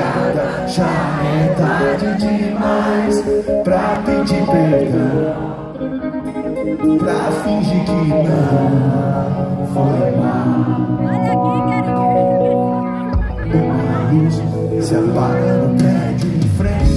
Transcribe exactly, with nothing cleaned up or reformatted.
madrugada, já é tarde demais pra pedir perdão, pra fingir que não foi mal. Olha aqui, quero Uma luz se apaga no prédio em frente.